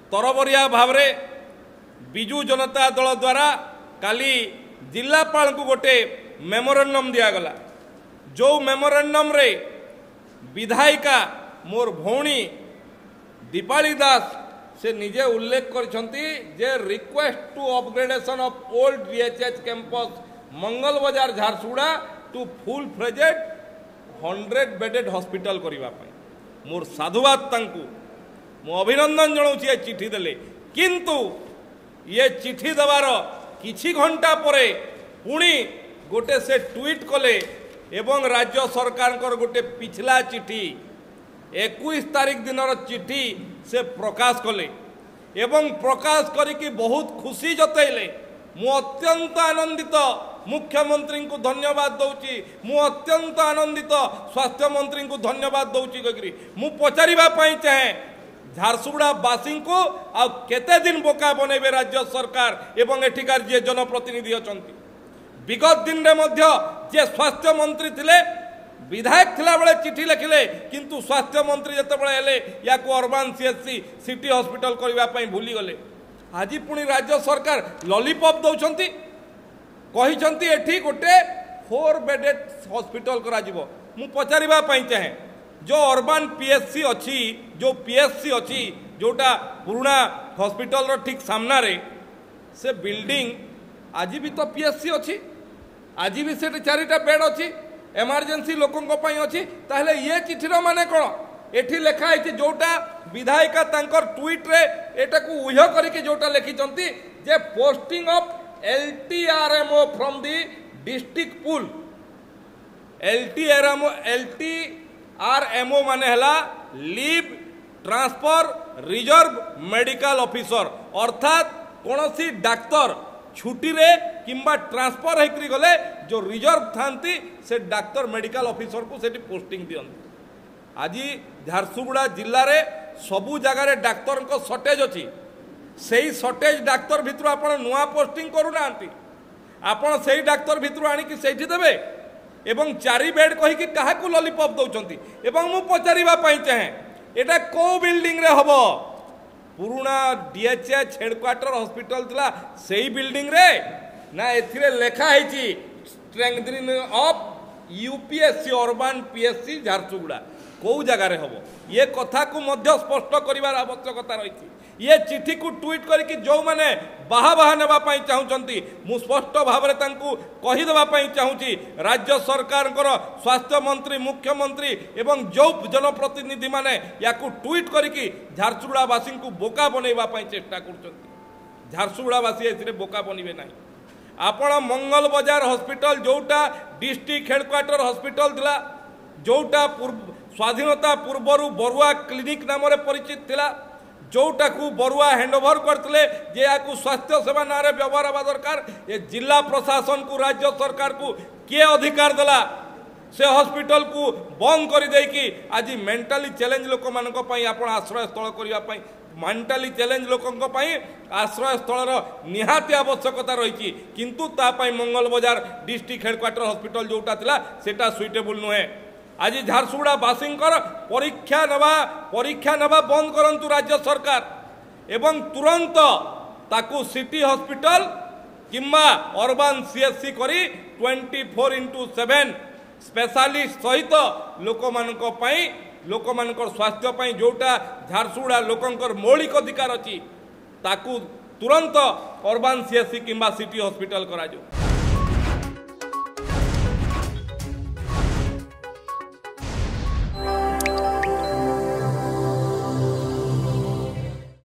तरबरिया भाव रे बिजू जनता दल द्वारा काली जिलापाल को गोटे मेमोरेंडम दिगला जो मेमोरेंडम रे विधायिका मोर भौणी दीपाली दास से निजे उल्लेख करछंती जे request to upgradation of old DHH campus Mangal Bazar Jharsuguda to full fledged 100 bedded hospital करबा पई मोर साधुवाद तांकू मो अभिनंदन जणाउछि ए चिठी देले किंतु ये चिठी देवार किछि घंटा परे पुणी गोटे से ट्वीट कले एवं राज्य सरकार गोटे पिछला चिठी 21 तारीख दिन चिठी से प्रकाश कले एवं प्रकाश करिकी बहुत खुशी जतैले मु अत्यंत आनंदित मुख्यमंत्री को धन्यवाद दौची मु अत्यंत आनंदित स्वास्थ्य मंत्री को धन्यवाद दौची करी मु पचारिबा पई चाहे झारसुगुड़ा बासी को आ केते दिन बोका बनेबे राज्य सरकार एवं एठिकार जे जनप्रतिनिधि अछंती विगत दिन रे मध्य जे स्वास्थ्य मंत्री थिले विधायक थिला बेले चिठी लिखिले किंतु स्वास्थ्य मंत्री जते बेले हेले या को अर्बन सीएचसी सिटी हॉस्पिटल करबा पई भूली गले आज पुणी राज्य सरकार लॉलीपॉप दौछंती कहिछंती एठी गोटे 4 बेडेड हॉस्पिटल करा जिवो मु पचारिबा पई चाहे जो अर्बन पीएचसी अच्छी जो पीएचसी अच्छी जोटा पुराना हॉस्पिटल रो ठीक सामना रे से बिल्डिंग आज भी तो पीएचसी अच्छी आज भी से 4टा बेड अच्छी इमरजेंसी लोकों पई अच्छी ताहले ये चिठीर माने कोन एठी लेखा है जोटा विधायिका तांकर ट्वीट रे एटा को उह्य करिके जोटा लिखिचंती जे posting of LTRMO from the district pool LTRMO माने हला leave transfer reserve medical officer अर्थात कोनसी डाक्तर छुट्टी रे किंबा ट्रांसफर होकरी गले जो रिजर्व थांती से डाक्तर मेडिकल ऑफिसर को सेठी पोस्टिंग दियंती आज झारसुगुड़ा जिल्ला रे सबु जगार डाक्तर को शॉर्टेज अच्छी से शॉर्टेज डाक्तर भितर आपण नुआ पोस्टिंग करू नांती आपण से डाक्तर भितर आनिकी सेठी देबे एवं 4 बेड कहीकि काहाकू लॉलीपॉप दौचंती एवं मु पचारिबा पई चाहे एटा को बिल्डिंग रे हबो पुराना डीएचएच हेडक्वार्टर हॉस्पिटल थिला सेही बिल्डिंग रे ना एथिरे लेखा हैची strengthening of UPSC urban PSC Jharsuguda कौ जगार हम ये कथा को मध्य स्पष्ट करिवार आवश्यकता रही ये चिठी को ट्वीट करके जो मैंने बाहा बाहा नापी चाहूँगी मु स्पष्ट भाव में कहीदेवाई चाहूँगी राज्य सरकार स्वास्थ्य मंत्री मुख्यमंत्री एवं जो जनप्रतिनिधि माने या ट्वीट करके झारसुगुड़ावासी को बोका बनवाई चेष्टा कर झारसुगुड़ावासी ए बोका बनवे ना आपण मंगल बाजार हॉस्पिटल जोटा डिस्ट्रिक्ट हेडक्वार्टर हॉस्पिटल थिला जोटा स्वाधीनता पूर्वर बरुआ क्लिनिक नाम परिचित थिला जोटा को बरुआ हैंडओवर करते जे या स्वास्थ्य सेवा ना व्यवहार हवा दरकार ये जिला प्रशासन को राज्य सरकार को किए अधिकार देला से हॉस्पिटल को बंद कर देकी आज मेंटली चैलेंज लोक मानी आप आश्रय स्थल करने मेंटली चैलेंज लोकों आश्रय स्थल निहाती आवश्यकता रही किंतु तापाई मंगल बाजार डिस्ट्रिक्ट हेडक्वार्टर हॉस्पिटल जोटा थिला सेटा सुइटेबल नुहे आज झारसुगुड़ा बासी परीक्षा नवा बंद करंतु राज्य सरकार एवं तुरंत ताकू सिटी हॉस्पिटल किंबा अर्बन सीएचसी करी 24x7 स्पेशलिस्ट सहित लोक स्वास्थ्य पाई जोटा झारसुगुड़ा लोकंकर मौलिक अधिकार अच्छी ताकू तुरंत अर्बन सीएचसी किंबा सिटी हॉस्पिटल करा जाऊ।